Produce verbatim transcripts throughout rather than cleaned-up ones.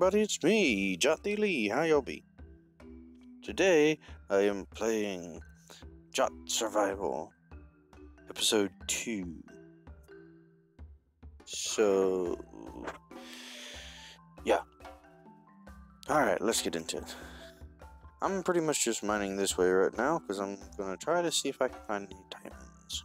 everybody, it's me, Jothy Lee. How y'all be? Today, I am playing Jot Survival, Episode two. So, yeah. Alright, let's get into it. I'm pretty much just mining this way right now, because I'm going to try to see if I can find any diamonds.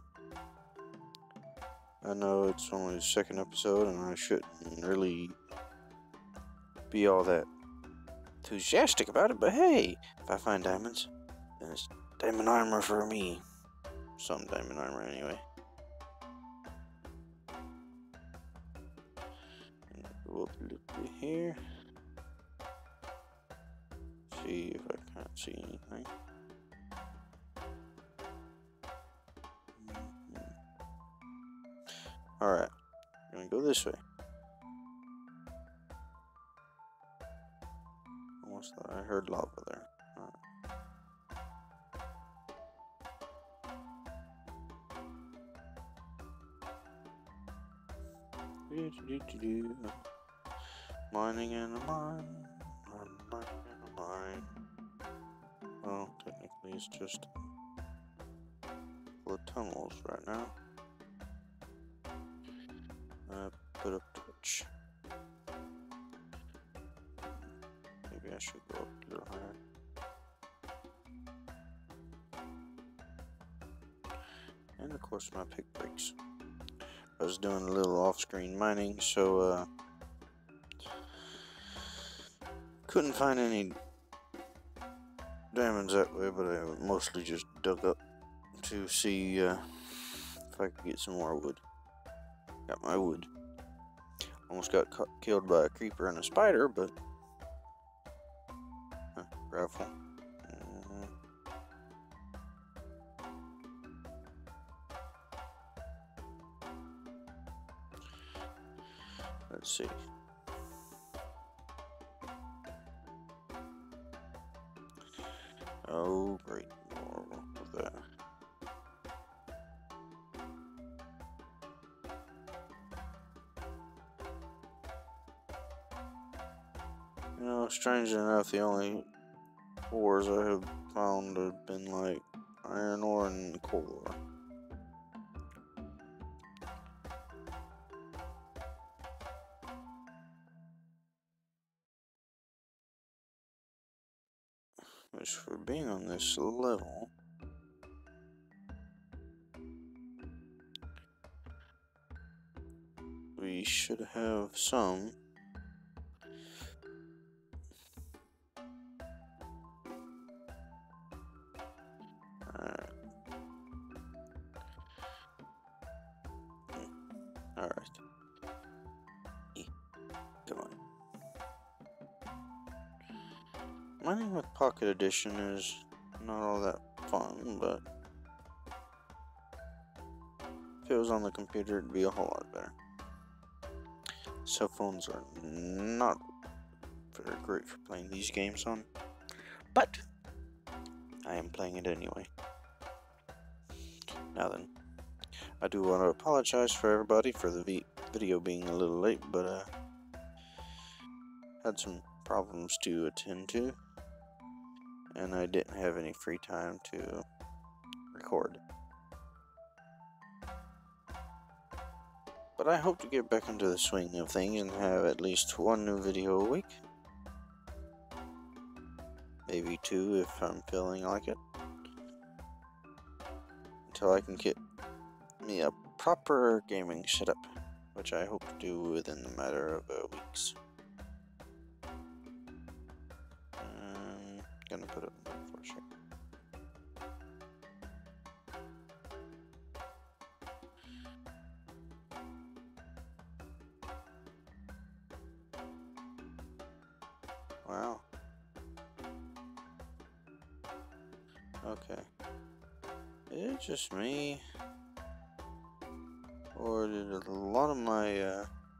I know it's only the second episode, and I shouldn't really be all that enthusiastic about it, but hey, if I find diamonds, then it's diamond armor for me. Some diamond armor anyway. And go up a little bit here. See if I can't see anything. Mm-hmm. Alright, I'm gonna go this way. Almost thought I heard lava there. Alright. Do, do, do, do. Mining in a mine. I'm mining in a mine. Well, technically it's just full of tunnels right now. I put up torch. Maybe I should go up a little higher. And of course my pick breaks. I was doing a little off-screen mining, so uh, couldn't find any diamonds that way, but I mostly just dug up to see uh, if I could get some more wood. Got my wood. Almost got ca killed by a creeper and a spider, but huh, gravel. Mm-hmm. Let's see. Oh, great. More of that. You know, strangely enough, the only ores I have found have been like iron ore and coal ore. Which, for being on this level, we should have some. Alright. Alright. Come on. Mining with Pocket Edition is not all that fun, but if it was on the computer, it'd be a whole lot better. Cell phones are not very great for playing these games on, but I am playing it anyway. Now then, I do want to apologize for everybody for the vi video being a little late, but uh, had some problems to attend to, and I didn't have any free time to record. But I hope to get back into the swing of things and have at least one new video a week. Maybe two if I'm feeling like it. Until I can get me a proper gaming setup, which I hope to do within a matter of uh, weeks. Um, gonna put it for sure. Wow. Okay. Is it just me? Or did a lot of my uh,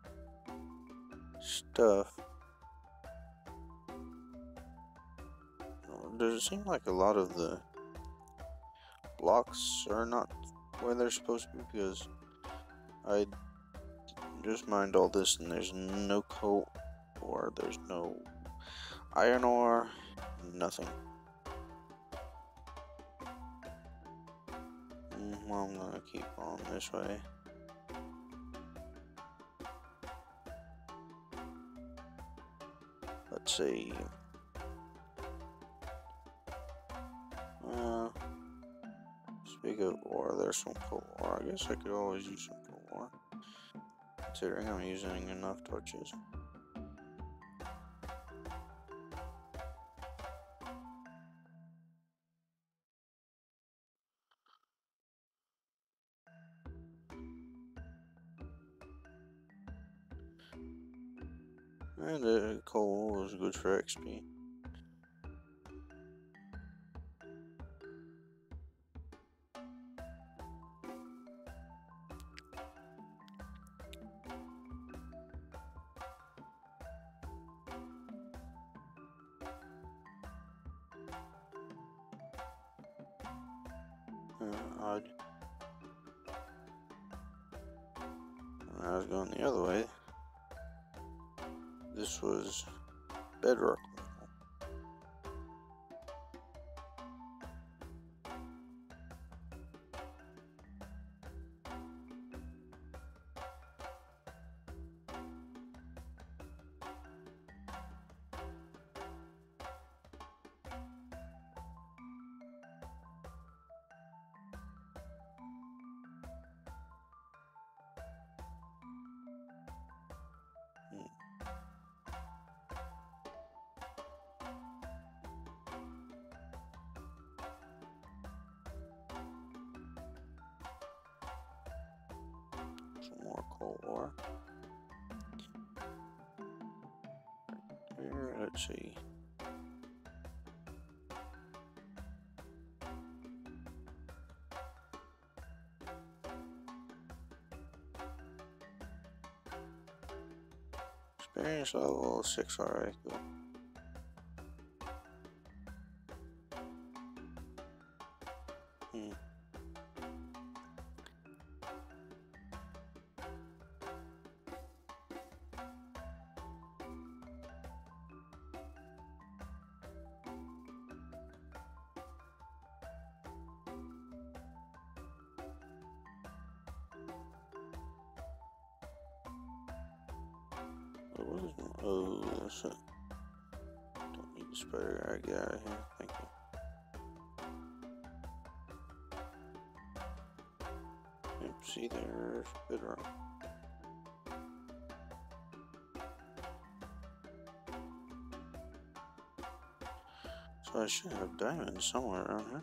stuff... Does it seem like a lot of the blocks are not where they're supposed to be? Because I just mined all this and there's no coal ore. There's no iron ore, nothing. Mm, well, I'm gonna keep on this way. Let's see. Uh, speak of ore, there's some coal ore. I guess I could always use some coal ore, considering I'm using enough torches. And the coal is good for X P. Uh, odd. And I was going the other way. This was bedrock. Some more coal ore. Here, let's see. Experience level six, alright, cool. Hmm. What is my, oh, that's it. Don't need the spider guy. Get out of here. Thank you. Yep, see, there's bedrock. So I should have diamonds somewhere around here.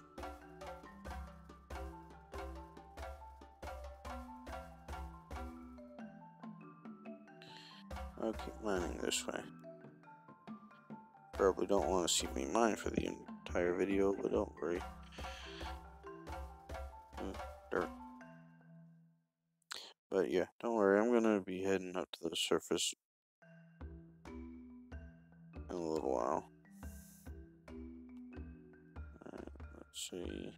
I'll keep mining this way. Probably don't want to see me mine for the entire video, but don't worry. Uh, dirt. But yeah, don't worry, I'm gonna be heading up to the surface in a little while. Alright, let's see.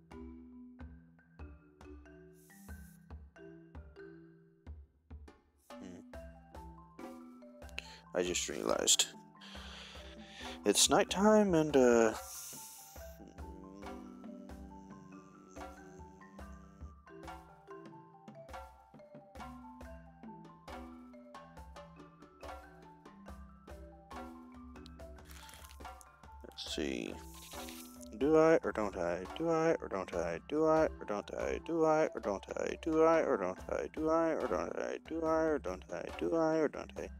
I just realized it's nighttime and uh let's see. Do I or don't I? Do I or don't I? Do I or don't I? Do I or don't I? Do I or don't I? Do I or don't I? Do I or don't I? Do I or don't I?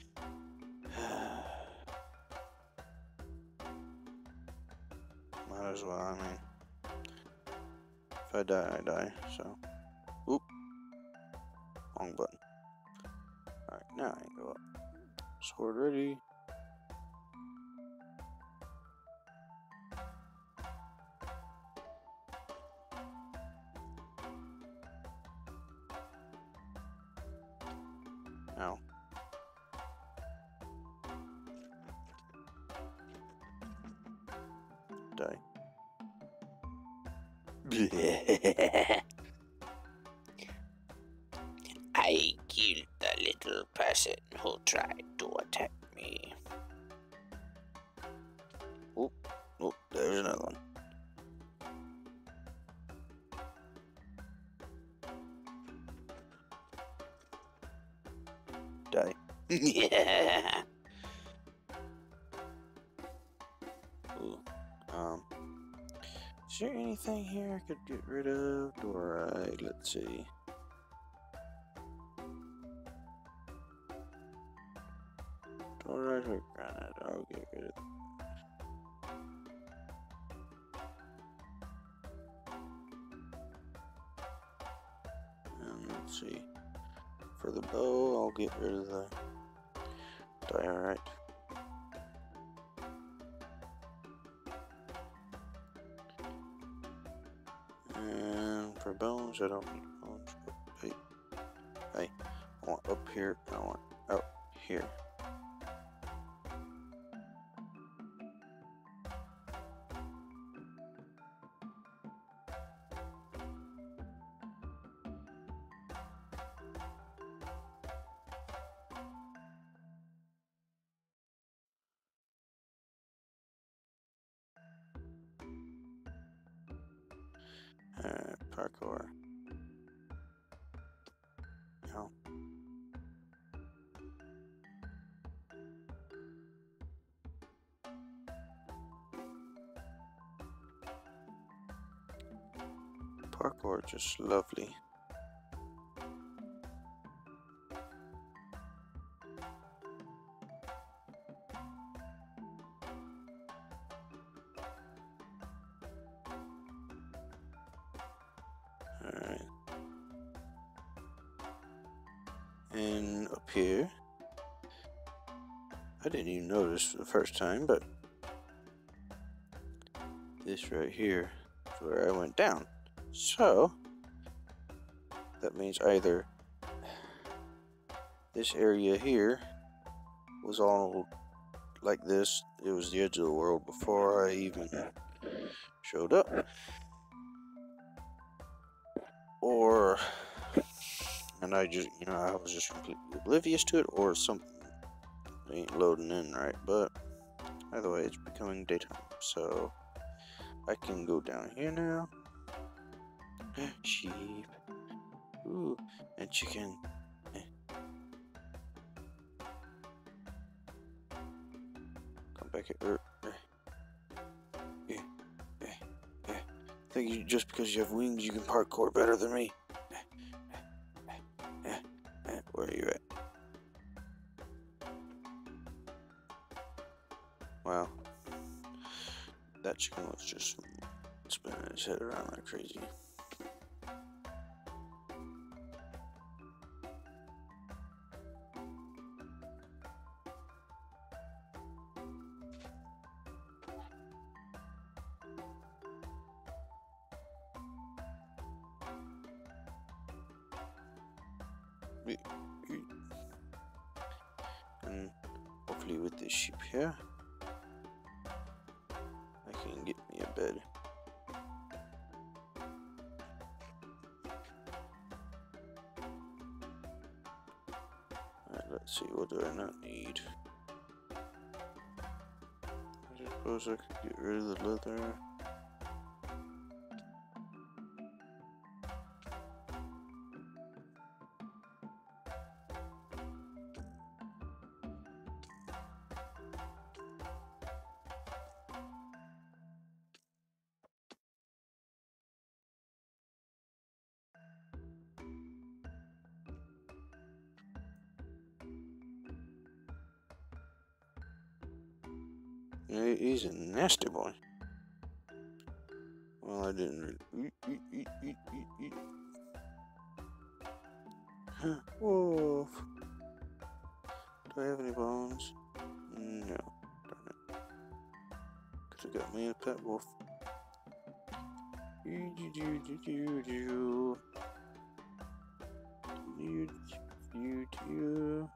Might as well, I mean. If I die, I die, so. Oop. Wrong button. Alright, now I can go up. Sword ready. Ow. Die. I killed the little person who tried to attack me. Oh, oh, there's another one. Die. Yeah. Ooh. Um. Is there anything here I could get rid of? Alright, let's see. Alright, or granite. I'll get rid of it. And let's see. For the bow, I'll get rid of the diorite. And for bones, I don't need bones. Hey, hey, I want up here, and I want out here. Alright, parkour. No. Parkour, just lovely. Alright. And up here, I didn't even notice for the first time, but this right here is where I went down. So, that means either this area here was all like this, it was the edge of the world before I even showed up, or, and I just, you know, I was just completely oblivious to it, or something ain't loading in right, but either way, it's becoming daytime, so I can go down here now. Sheep. Ooh, and chicken. Eh. Come back here. Er, eh. Yeah, yeah, yeah. Think you, just because you have wings, you can parkour better than me. Eh, eh, eh, eh, eh. Where are you at? Wow. That chicken was just spinning his head around like crazy. And hopefully with this sheep here, I can get me a bed. Alright, let's see, what do I not need? I suppose I could get rid of the leather. Yeah, he's a nasty boy. Well, I didn't really. Eat, eat, eat, eat, eat, eat. Huh. Wolf. Do I have any bones? No. Darn it. Could have got me a pet wolf. Do do do do do do. Do do do.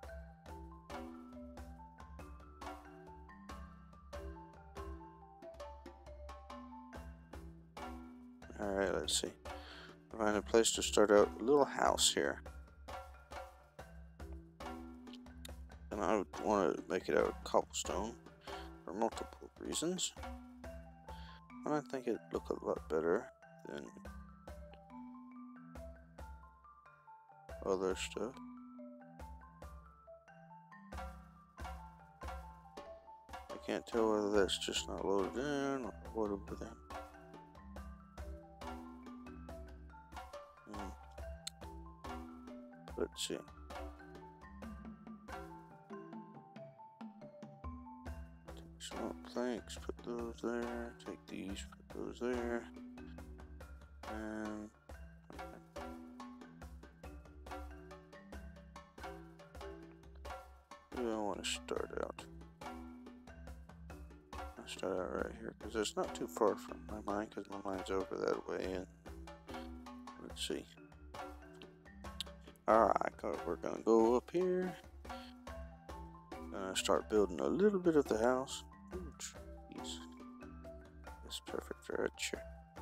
Alright, let's see. Find a place to start out a little house here. And I would want to make it out of cobblestone for multiple reasons. And I think it'd look a lot better than other stuff. I can't tell whether that's just not loaded in or what over there. Hmm. Let's see. Take some planks, put those there. Take these, put those there. And where do I want to start out? I'll start out right here because it's not too far from my mine, because my mine's over that way. And let's see. Alright, we're gonna go up here. Gonna start building a little bit of the house. Ooh, jeez. That's perfect right here.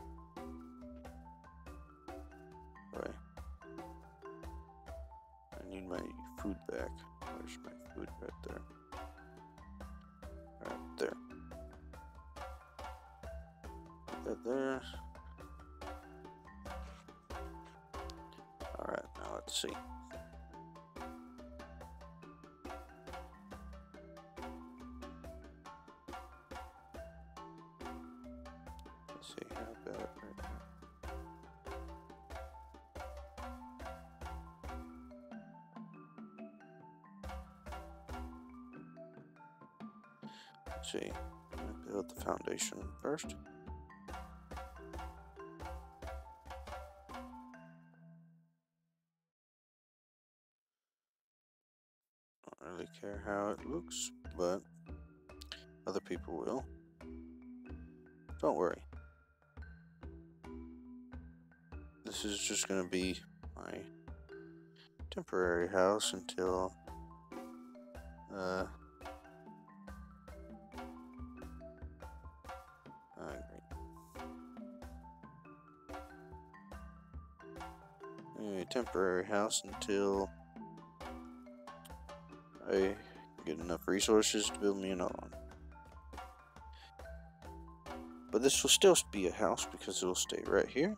Right. I need my food back. Where's my food? Right there. Right there. Put that there. Alright, now let's see. Let's see how about it right now. Let's see. I'm gonna build the foundation first. Don't really care how it looks, but other people will. Don't worry. This is just gonna be my temporary house until uh uh, anyway, temporary house until I get enough resources to build me another one. But this will still be a house because it'll stay right here.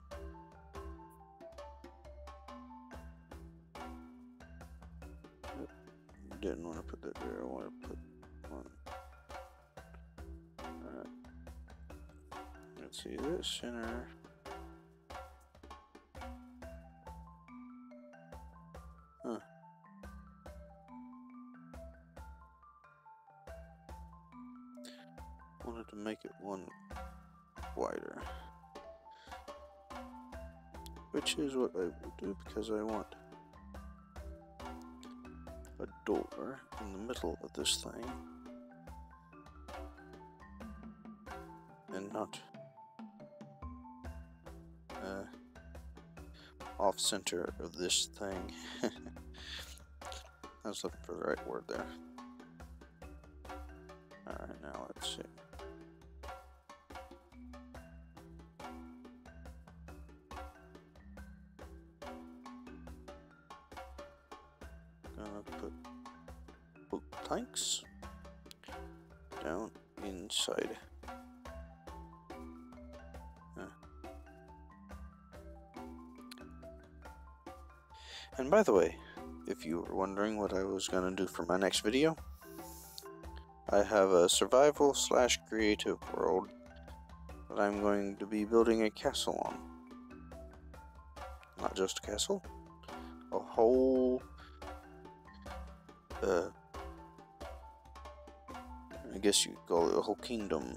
Didn't want to put that there. I want to put one. Alright. Let's see this center. Huh. Wanted to make it one wider, which is what I will do because I want a door in the middle of this thing and not uh, off center of this thing. I was looking for the right word there. Alright, now let's see. Gonna put both planks down inside. Huh. And by the way, if you were wondering what I was gonna do for my next video, I have a survival slash creative world that I'm going to be building a castle on. Not just a castle, a whole uh, I guess you could call it a whole kingdom.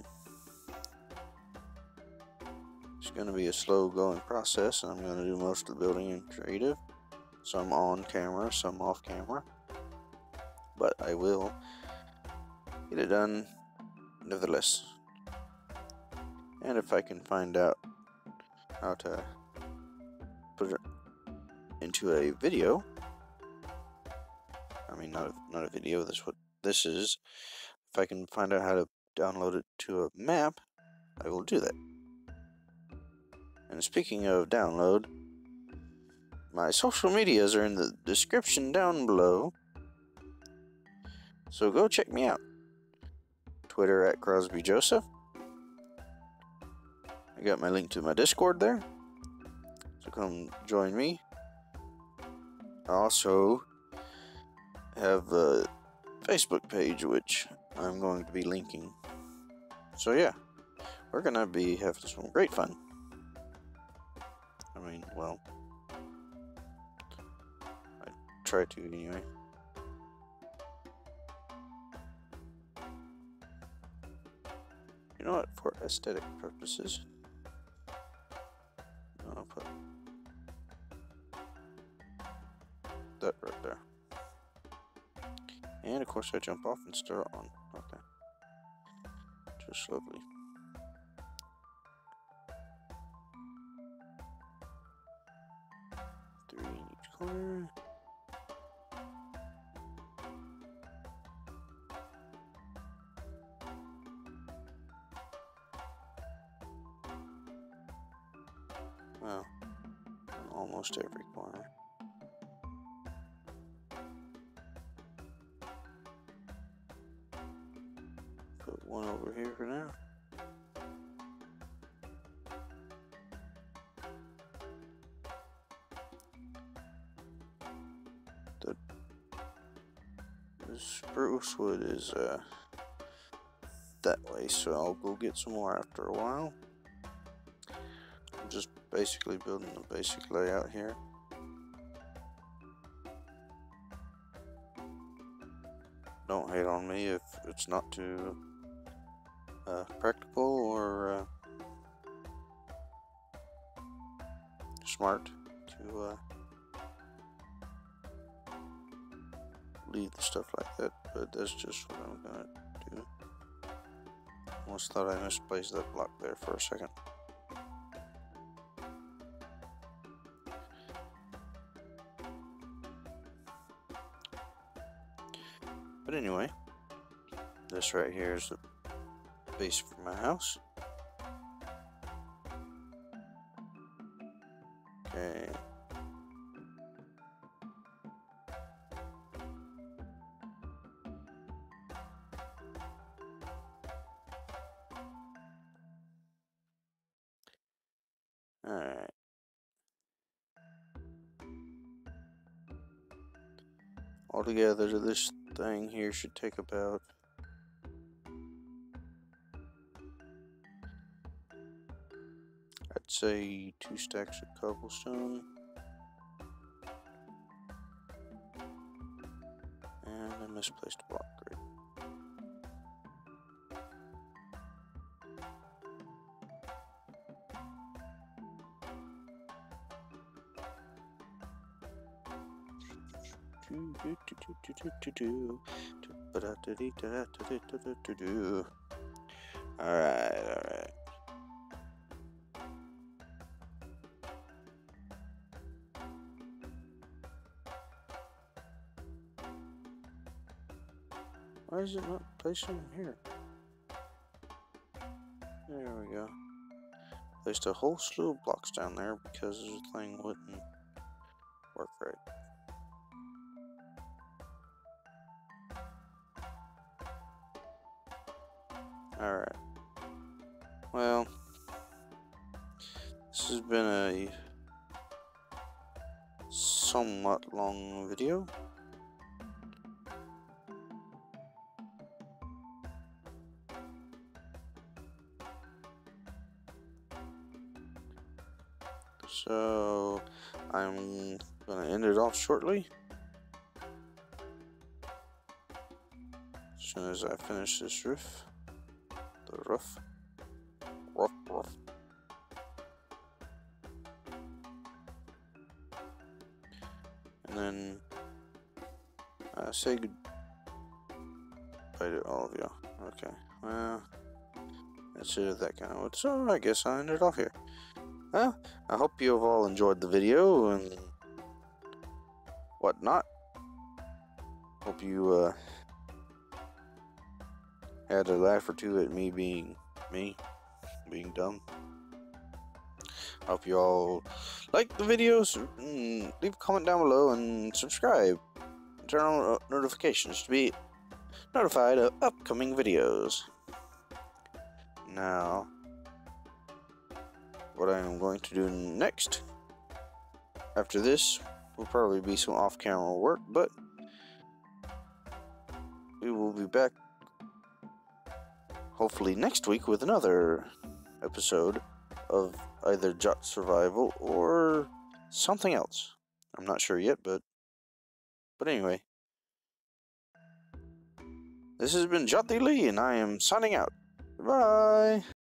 It's going to be a slow going process, and I'm going to do most of the building in creative. Some on camera, some off camera. But I will get it done nevertheless. And if I can find out how to put it into a video, I mean not a, not a video, this is what this is. If I can find out how to download it to a map, I will do that. And speaking of download, my social medias are in the description down below. So go check me out. Twitter at Crosby Joseph. I got my link to my Discord there. So come join me. I also have a Facebook page which I'm going to be linking. So yeah, we're gonna be having some great fun. I mean, well, I try to anyway. You know what? For aesthetic purposes, I'll put that right there. And of course, I jump off and start on. Okay, just lovely. Three in each corner. Well, in almost every corner. Put one over here for now. The, the spruce wood is uh, that way, so I'll go get some more after a while. I'm just basically building the basic layout here. Don't hate on me if it's not too uh, practical or uh, smart to uh, leave the stuff like that, but that's just what I'm gonna do. Almost thought I misplaced that block there for a second. But anyway, this right here is the base for my house. Okay. Alright. Altogether, this thing here should take about I'd say two stacks of cobblestone and a misplaced block grid. Alright, alright. Why is it not placing here? There we go. Placed a whole slew of blocks down there because the thing wouldn't work right. Alright. Well, this has been a somewhat long video. So, I'm gonna end it off shortly. As soon as I finish this roof. The roof. Roof, roof. And then, uh, say goodbye to all of y'all. Okay, well, that's it, that kind of wood. So, I guess I'll end it off here. Well, I hope you have all enjoyed the video and whatnot. Hope you uh, had a laugh or two at me being me, being dumb. Hope you all like the videos. Mm, leave a comment down below and subscribe. Turn on notifications to be notified of upcoming videos. Now, what I am going to do next, after this, will probably be some off-camera work, but we will be back hopefully next week with another episode of either Jot Survival or something else. I'm not sure yet, but but anyway. This has been Jot the Lee, and I am signing out. Bye.